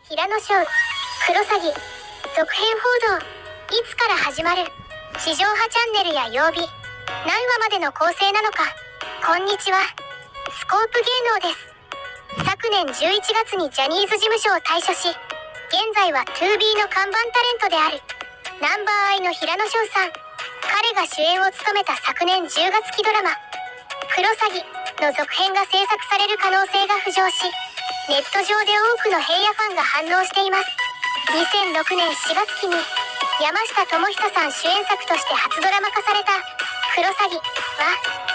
平野翔、クロサギ、続編報道、いつから始まる？地上波チャンネルや曜日、何話までの構成なのか。こんにちは、スコープ芸能です。昨年11月にジャニーズ事務所を退所し、現在は 2B の看板タレントであるナンバーアイの平野翔さん。彼が主演を務めた昨年10月期ドラマ「クロサギ」の続編が制作される可能性が浮上し、ネット上で多くの平野ファンが反応しています。2006年4月期に山下智久さん主演作として初ドラマ化された「クロサギ」は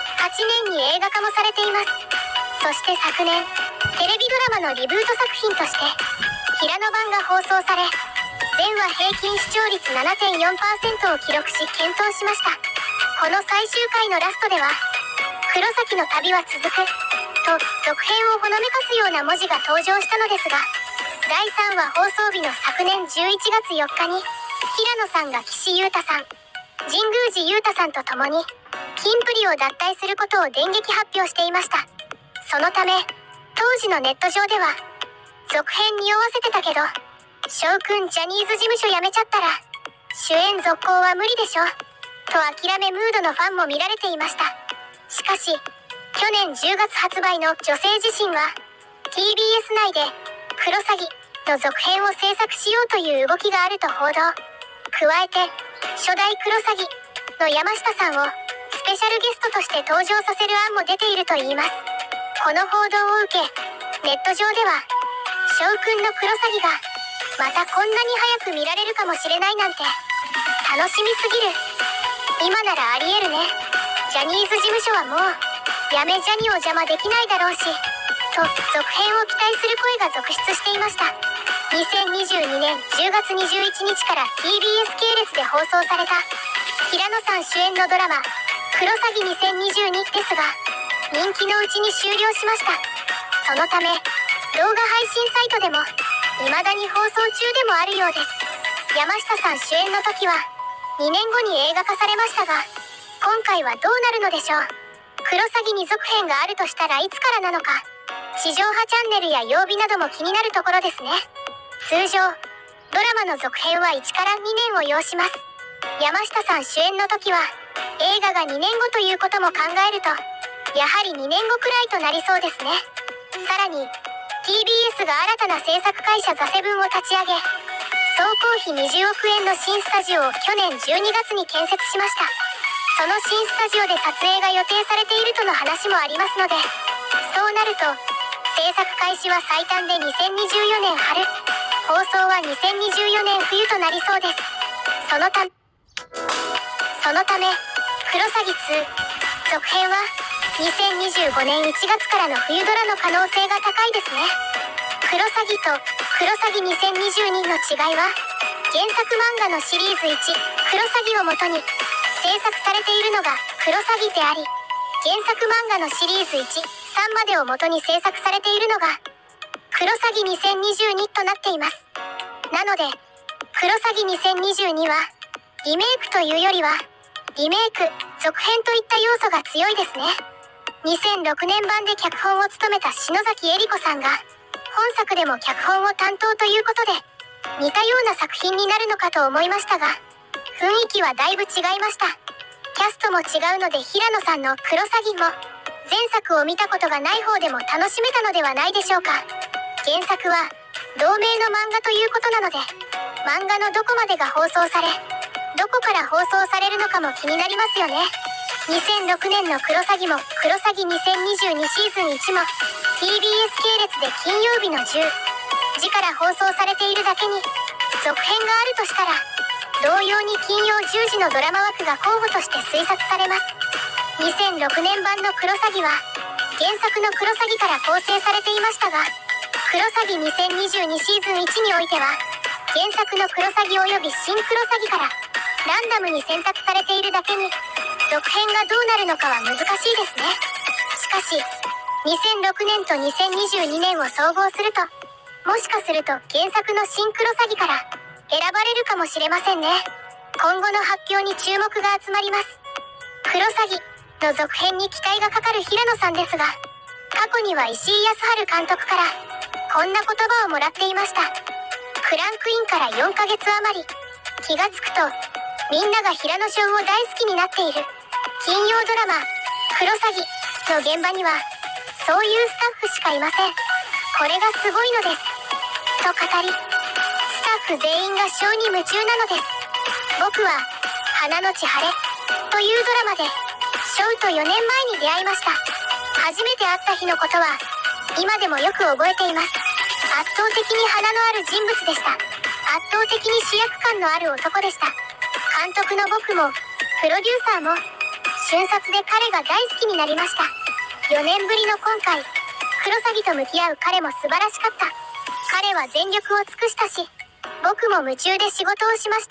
8年に映画化もされています。そして昨年テレビドラマのリブート作品として平野版が放送され、全話平均視聴率 7.4% を記録し検討しました。この最終回のラストでは「黒崎の旅は続く」と続編をほのめかすような文字が登場したのですが、第3話放送日の昨年11月4日に平野さんが岸優太さん、神宮寺勇太さんと共にキンプリを脱退することを電撃発表していました。そのため当時のネット上では、続編に匂わせてたけど翔くんジャニーズ事務所辞めちゃったら主演続行は無理でしょと諦めムードのファンも見られていました。しかし去年10月発売の女性自身は TBS 内でクロサギの続編を制作しようという動きがあると報道。加えて初代クロサギの山下さんをスペシャルゲストとして登場させる案も出ているといいます。この報道を受けネット上では、翔くんのクロサギがまたこんなに早く見られるかもしれないなんて楽しみすぎる、今ならありえるね、ジャニーズ事務所はもうやめジャニを邪魔できないだろうしと続編を期待する声が続出していました。2022年10月21日から TBS 系列で放送された平野さん主演のドラマ「クロサギ2022」ですが、人気のうちに終了しました。そのため動画配信サイトでも未だに放送中でもあるようです。山下さん主演の時は2年後に映画化されましたが、今回はどうなるのでしょう。クロサギに続編があるとしたらいつからなのか、地上波チャンネルや曜日なども気になるところですね。通常ドラマの続編は1から2年を要します。山下さん主演の時は映画が2年後ということも考えると、やはり2年後くらいとなりそうですね。さらに TBS が新たな制作会社ザセブンを立ち上げ、総工費20億円の新スタジオを去年12月に建設しました。その新スタジオで撮影が予定されているとの話もありますので、そうなると制作開始は最短で2024年春、放送は2024年冬となりそうです。そのためクロサギ2続編は2025年1月からの冬ドラの可能性が高いですね。クロサギとクロサギ2022の違いは、原作漫画のシリーズ1クロサギをもとに制作されているのがクロサギであり、原作漫画のシリーズ1、3までをもとに制作されているのがクロサギ2022となっています。なのでクロサギ2022はリメイクというよりはリメイク続編といった要素が強いですね。2006年版で脚本を務めた篠崎恵理子さんが本作でも脚本を担当ということで、似たような作品になるのかと思いましたが、雰囲気はだいぶ違いました。キャストも違うので、平野さんのクロサギも前作を見たことがない方でも楽しめたのではないでしょうか。原作は同名の漫画ということなので、漫画のどこまでが放送され、どこから放送されるのかも気になりますよね。2006年のクロサギもクロサギ2022シーズン1も TBS 系列で金曜日の10時から放送されているだけに、続編があるとしたら同様に金曜10時のドラマ枠が候補として推察されます。2006年版のクロサギは原作のクロサギから構成されていましたが、クロサギ2022シーズン1においては原作のクロサギ及び新クロサギからランダムに選択されているだけに、続編がどうなるのかは難しいですね。しかし2006年と2022年を総合すると、もしかすると原作の新クロサギから選ばれるかもしれませんね。今後の発表に注目が集まります。クロサギの続編に期待がかかる平野さんですが、過去には石井康春監督からこんな言葉をもらっていました。 クランクインから4ヶ月余り。気がつくとみんなが平野翔を大好きになっている。金曜ドラマ「クロサギ」の現場にはそういうスタッフしかいません。これがすごいのですと語り、スタッフ全員がショーに夢中なのです。僕は花の千晴というドラマでショーと4年前に出会いました。初めて会った日のことは今でもよく覚えています。圧倒的に花のある人物でした。圧倒的に主役感のある男でした。監督の僕もプロデューサーも瞬殺で彼が大好きになりました。4年ぶりの今回、クロサギと向き合う彼も素晴らしかった。彼は全力を尽くしたし、僕も夢中で仕事をしました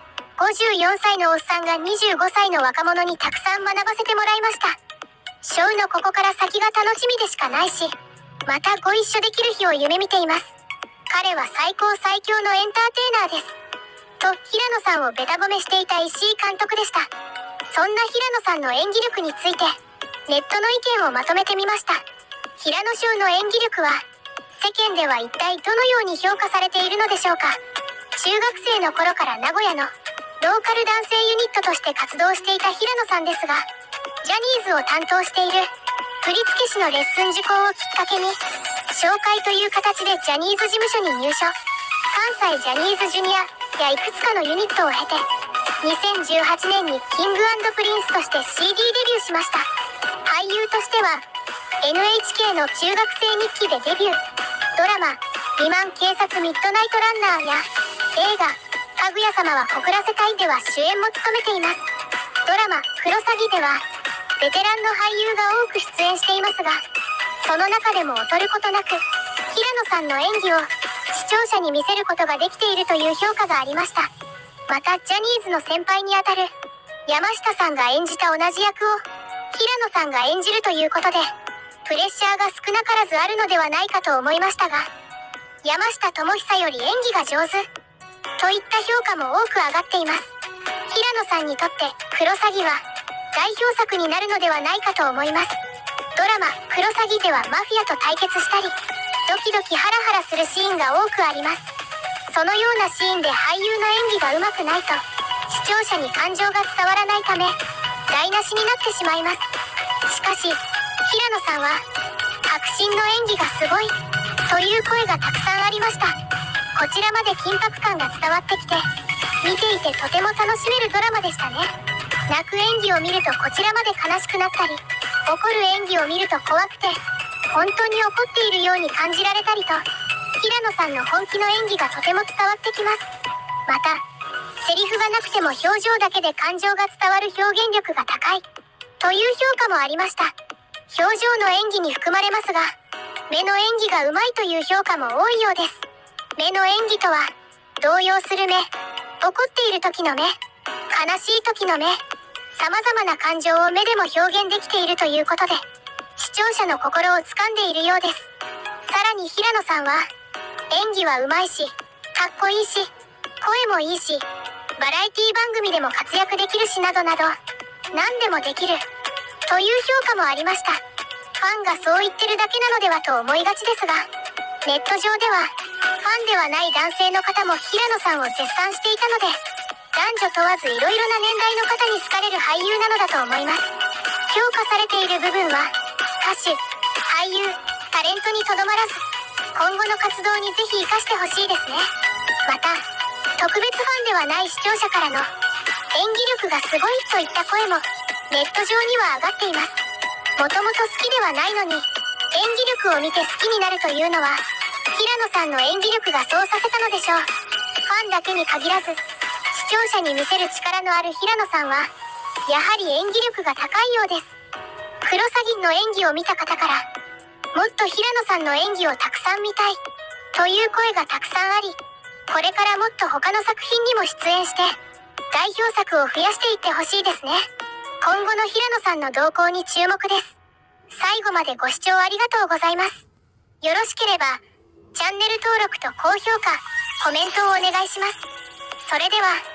。54歳のおっさんが25歳の若者にたくさん学ばせてもらいました。ショーのここから先が楽しみでしかないし、またご一緒できる日を夢見ています。彼は最高最強のエンターテイナーです。と平野さんをベタ褒めしていた石井監督でした。そんな平野さんの演技力について、ネットの意見をまとめてみました。平野翔の演技力は、世間では一体どのように評価されているのでしょうか。中学生の頃から名古屋のローカル男性ユニットとして活動していた平野さんですが、ジャニーズを担当している振付師のレッスン受講をきっかけに、紹介という形でジャニーズ事務所に入所。関西ジャニーズジュニアやいくつかのユニットを経て、2018年にキング&プリンスとして CD デビューしました。俳優としては NHK の中学生日記でデビュー。ドラマ「未満警察ミッドナイトランナー」や映画「かぐや様は告らせたい」では主演も務めています。ドラマ「クロサギ」ではベテランの俳優が多く出演していますが、その中でも劣ることなく平野さんの演技を視聴者に見せることができているという評価がありました。またジャニーズの先輩にあたる山下さんが演じた同じ役を平野さんが演じるということで、プレッシャーが少なからずあるのではないかと思いましたが、山下智久より演技が上手といった評価も多く上がっています。平野さんにとってクロサギは代表作になるのではないかと思います。ドラマ「クロサギ」ではマフィアと対決したり、ドキドキハラハラするシーンが多くあります。そのようなシーンで俳優の演技が上手くないと視聴者に感情が伝わらないため台無しになってしまいます。しかし平野さんは迫真の演技がすごいという声がたくさんありました。こちらまで緊迫感が伝わってきて、見ていてとても楽しめるドラマでしたね。泣く演技を見るとこちらまで悲しくなったり、怒る演技を見ると怖くて本当に怒っているように感じられたりと、平野さんの本気の演技がとても伝わってきます。またセリフがなくても表情だけで感情が伝わる表現力が高いという評価もありました。表情の演技に含まれますが、目の演技がうまいという評価も多いようです。目の演技とは動揺する目、怒っている時の目、悲しい時の目、様々な感情を目でも表現できているということで、視聴者の心を掴んでいるようです。さらに平野さんは演技はうまいし、かっこいいし、声もいいし、バラエティ番組でも活躍できるしなどなど、何でもできるという評価もありました。ファンがそう言ってるだけなのではと思いがちですが、ネット上ではファンではない男性の方も平野さんを絶賛していたので、男女問わずいろいろな年代の方に好かれる俳優なのだと思います。評価されている部分は歌手、俳優、タレントにとどまらず、今後の活動にぜひ生かしてほしいですね。また特別ファンではない視聴者からの演技力がすごいといった声もネット上には上がっています。もともと好きではないのに演技力を見て好きになるというのは平野さんの演技力がそうさせたのでしょう。ファンだけに限らず視聴者に見せる力のある平野さんはやはり演技力が高いようです。クロサギの演技を見た方から、もっと平野さんの演技をたくさん見たいという声がたくさんあり、これからもっと他の作品にも出演して代表作を増やしていってほしいですね。今後の平野さんの動向に注目です。最後までご視聴ありがとうございます。よろしければチャンネル登録と高評価、コメントをお願いします。それでは。